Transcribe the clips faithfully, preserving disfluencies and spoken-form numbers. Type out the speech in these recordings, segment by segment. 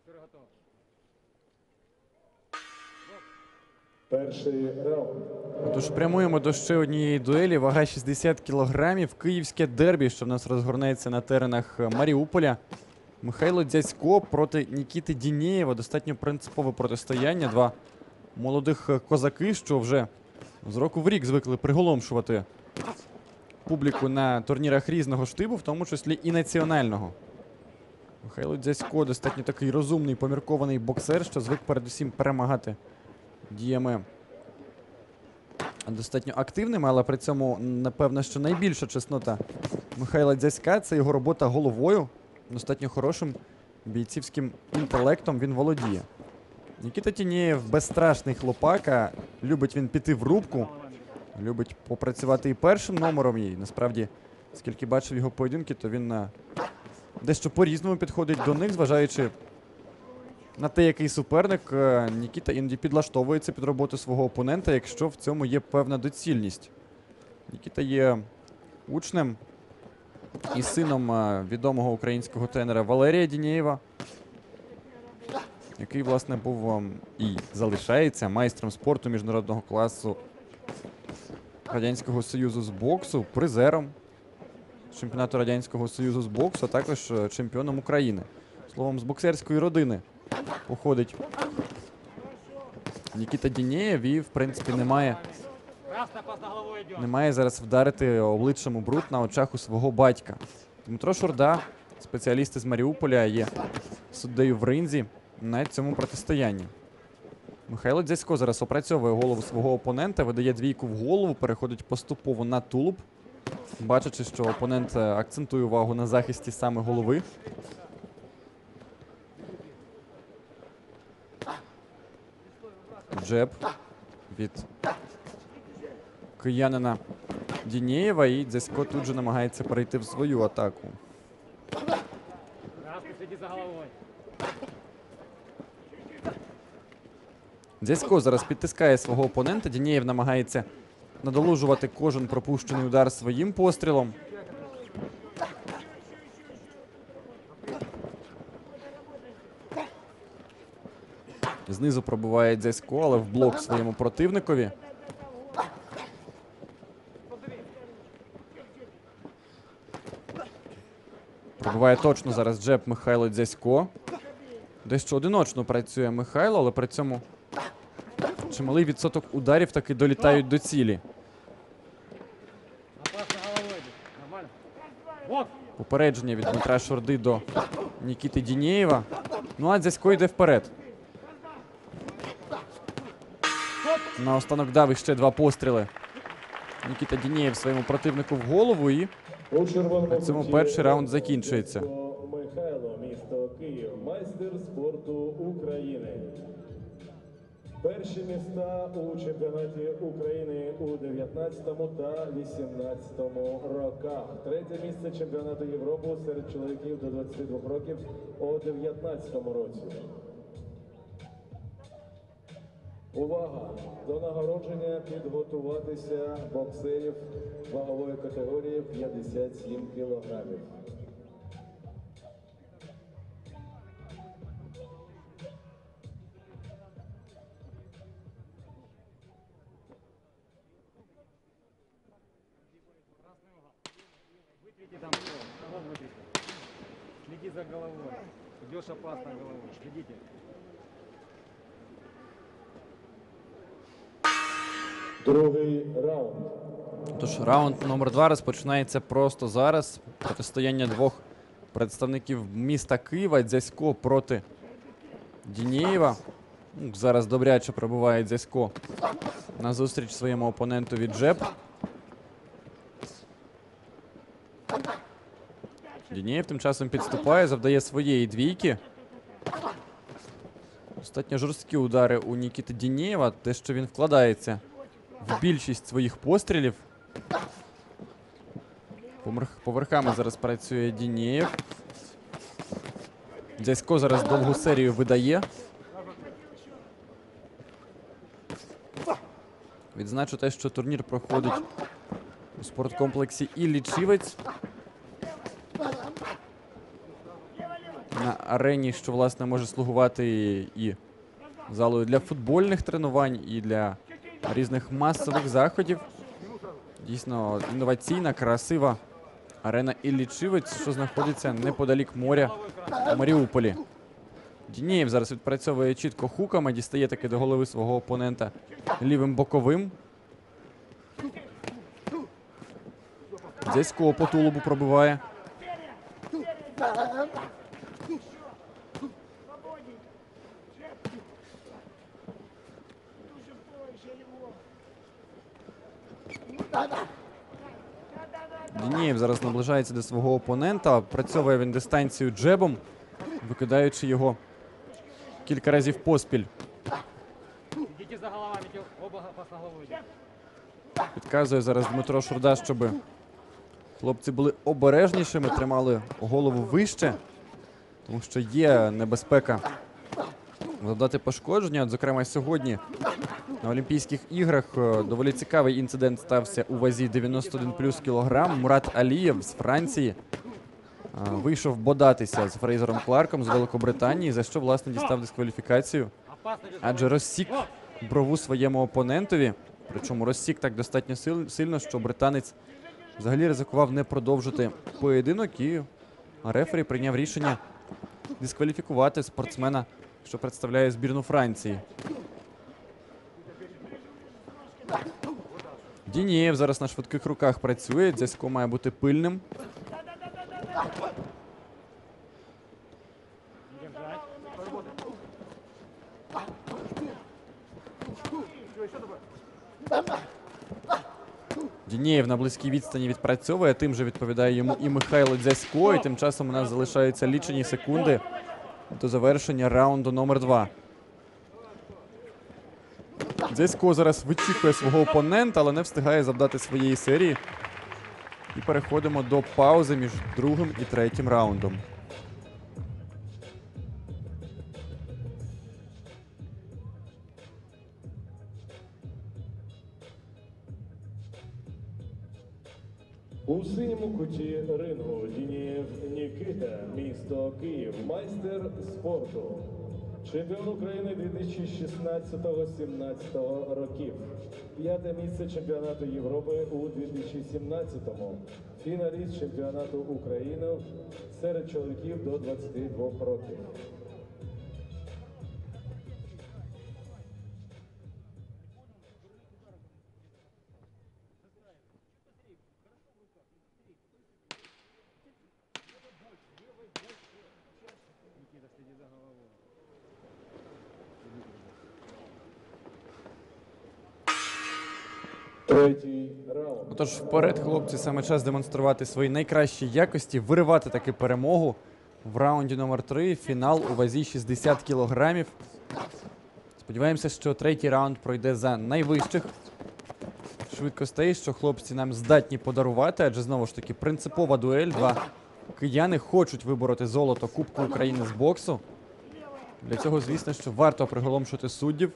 Перший раунд. Тож прямуємо до ще однієї дуелі. Вага шістдесят кілограмів. Київське дербі, що в нас розгорнеться на теренах Маріуполя. Михайло Дзясько проти Нікіти Дінєєва. Достатньо принципове протистояння. Два молодих козаки, що вже з року в рік звикли приголомшувати публіку на турнірах різного штибу, в тому числі і національного. Михайло Дзясько достатньо такий розумний, поміркований боксер, що звик передусім перемагати діями достатньо активними, але при цьому, напевно, що найбільша чеснота Михайла Дзяська – це його робота головою. Достатньо хорошим бійцівським інтелектом він володіє. Нікіта Дінєєв безстрашний хлопака, любить він піти в рубку, любить попрацювати і першим номером. І насправді, скільки бачив його поєдинки, то він дещо по-різному підходить до них, зважаючи на те, який суперник. Нікіта іноді підлаштовується під роботу свого опонента, якщо в цьому є певна доцільність. Нікіта є учнем і сином відомого українського тренера Валерія Дінєєва, який, власне, був і залишається майстром спорту міжнародного класу Радянського Союзу з боксу, призером чемпіонату Радянського Союзу з боксу, а також чемпіоном України. Словом, з боксерської родини походить Нікіта Дінєєв і, в принципі, немає, немає зараз вдарити обличчям у бруд на очах у свого батька. Дмитро Шурда, спеціалісти з Маріуполя, є суддею в ринзі на цьому протистоянні. Михайло Дзясько зараз опрацьовує голову свого опонента, видає двійку в голову, переходить поступово на тулуб, бачачи, що опонент акцентує увагу на захисті саме голови. Джеб від киянина Дінєєва, і Дзясько тут же намагається перейти в свою атаку. Дзясько зараз підтискає свого опонента. Дінєєв намагається надолужувати кожен пропущений удар своїм пострілом. Знизу пробиває Дзясько, але в блок своєму противникові. Пробиває точно зараз джеб Михайло Дзясько. Дещо одиночно працює Михайло, але при цьому чималий відсоток ударів таки долітають до цілі. Попередження від Дмитра Шурди до Нікіти Дінєєва. Ну а Дзясько йде вперед. Наостанок дав іще два постріли Нікіта Дінєєв своєму противнику в голову, і на цьому перший раунд закінчується. Михайло, місто Київ, майстер спорту України. Перші міста у чемпіонаті України у дев'ятнадцятому та вісімнадцятому роках. Третє місце чемпіонату Європи серед чоловіків до двадцяти двох років у дев'ятнадцятому році. Увага! До нагородження підготуватися боксерів вагової категорії п'ятдесят сім кілограмів. Следи за головой. Идешь опасно головой. Следите. Другий раунд. Тож раунд номер два розпочинається просто зараз. Протистояння двох представників міста Києва. Дзясько проти Дінєєва. Зараз добряче пробиває Дзясько назустріч своєму опонентові джеб. Дінєєв тим часом підступає, завдає своєї двійки. Достатньо жорсткі удари у Нікіти Дінєєва. Те, що він вкладається в більшість своїх пострілів. Поверхами зараз працює Дінєєв. Дзясько зараз довгу серію видає. Відзначу те, що турнір проходить у спорткомплексі Іллі Чівець на арені, що, власне, може слугувати і залою для футбольних тренувань, і для різних масових заходів. Дійсно інноваційна, красива арена Іллічівець, що знаходиться неподалік моря у Маріуполі. Дінєєв зараз відпрацьовує чітко хуками, дістає таки до голови свого опонента лівим боковим. Дзясько по тулубу пробиває. Дінєєв зараз наближається до свого опонента. Працьовує він дистанцію джебом, викидаючи його кілька разів поспіль. Идите за головами, оба опасно головой. Підказує зараз Дмитро Шурда, щоб хлопці були обережнішими, тримали голову вище, тому що є небезпека завдати пошкодження. От, зокрема, сьогодні на Олімпійських іграх е, доволі цікавий інцидент стався у вазі дев'яносто один плюс кілограм. Мурат Алієв з Франції е, вийшов бодатися з Фрейзером Кларком з Великобританії, за що, власне, дістав дискваліфікацію, адже розсік брову своєму опонентові. Причому розсік так достатньо сил- сильно, що британець взагалі ризикував не продовжити поєдинок, і рефері прийняв рішення дискваліфікувати спортсмена, що представляє збірну Франції. Дінєєв зараз на швидких руках працює, Дзясько має бути пильним. Дінєєв на близькій відстані відпрацьовує, тим же відповідає йому і Михайло Дзясько, і тим часом у нас залишаються лічені секунди до завершення раунду номер два. Дзясько зараз вичікує свого опонента, але не встигає завдати своєї серії. І переходимо до паузи між другим і третім раундом. У синьому куті рингу Дінєєв Нікіта, місто Київ, майстер спорту, чемпіон України дві тисячі шістнадцятого сімнадцятого років, п'яте місце чемпіонату Європи у дві тисячі сімнадцятому, фіналіст чемпіонату України серед чоловіків до двадцяти двох років. Никита, следи за головой. Третій раунд. Отож, вперед, хлопці, саме час демонструвати свої найкращі якості, виривати таки перемогу в раунді номер три, фінал у вазі шістдесят кілограмів. Сподіваємося, що третій раунд пройде за найвищих швидкостей, що хлопці нам здатні подарувати, адже знову ж таки принципова дуель. Два кияни хочуть вибороти золото Кубку України з боксу. Для цього, звісно, що варто приголомшити суддів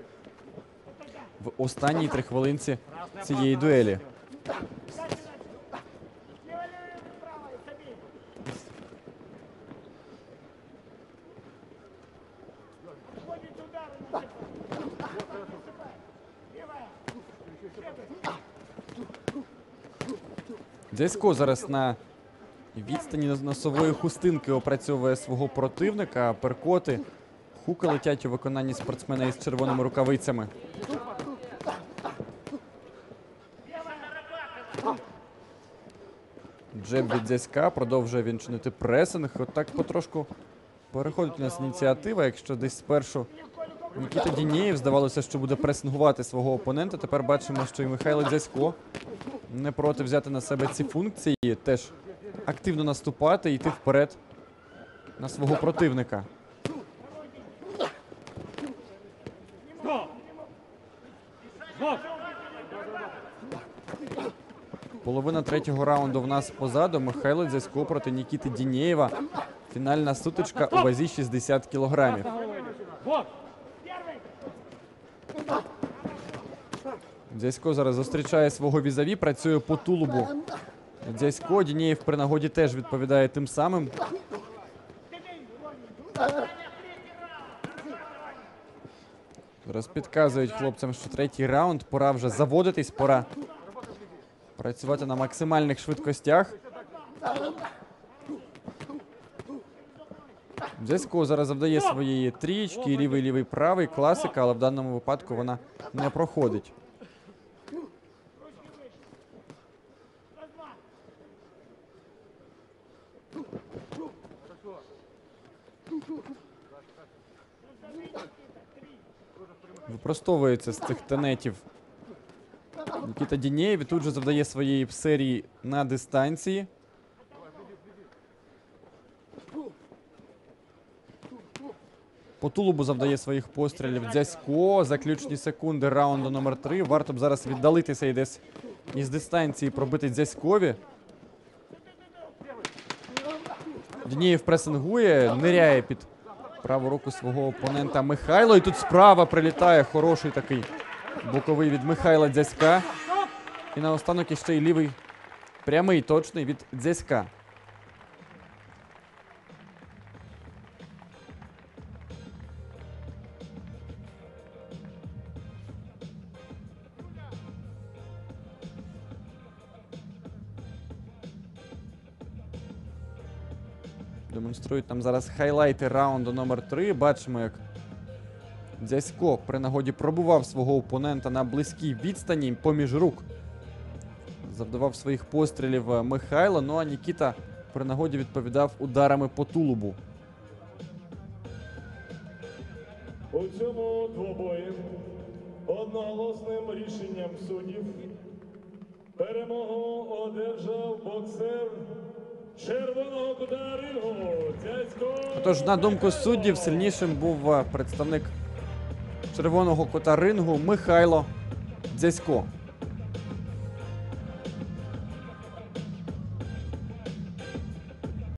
в останній три хвилинці цієї дуелі. Дзясько зараз на відстані носової хустинки опрацьовує свого противника, а перкоти, хуки летять у виконанні спортсмена із червоними рукавицями. Джеб від Дзяська, продовжує він чинити пресинг. Отак потрошку переходить у нас ініціатива. Якщо десь спершу Нікіта Дінєєв здавалося, що буде пресингувати свого опонента, тепер бачимо, що і Михайло Дзясько не проти взяти на себе ці функції, теж активно наступати і йти вперед на свого противника. Половина третього раунду в нас позаду. Михайло Дзясько проти Нікіти Дінєєва. Фінальна сутичка у вазі шістдесят кілограмів. Дзясько зараз зустрічає свого візаві, працює по тулубу. Дзясько, Дінєєв при нагоді теж відповідає тим самим. Зараз підказують хлопцям, що третій раунд. Пора вже заводитись, пора працювати на максимальних швидкостях. Дзясько зараз завдає своєї трієчки, лівий, лівий, правий, класика, але в даному випадку вона не проходить. Випростовується з цих тенетів Нікіта Дінєєв і тут же завдає своєї серії на дистанції. По тулубу завдає своїх пострілів Дзясько. Заключні секунди раунду номер три. Варто б зараз віддалитися і десь із дистанції пробити Дзяськові. Дінєєв пресингує, ниряє під праву руку свого опонента Михайло. І тут справа прилітає хороший такий боковий від Михайла Дзяська. І наостанок іще й лівий прямий, точний від Дзяська. Демонструють нам зараз хайлайти раунду номер три. Бачимо, як Дзясько при нагоді пробував свого опонента на близькій відстані поміж рук. Завдавав своїх пострілів Михайло, ну а Нікіта при нагоді відповідав ударами по тулубу. У цьому двобої одноголосним рішенням суддів перемогу одержав боксер червоного кута рингу Дзясько. Тож, на думку суддів, сильнішим був е, представник червоного кута рингу Михайло Дзясько.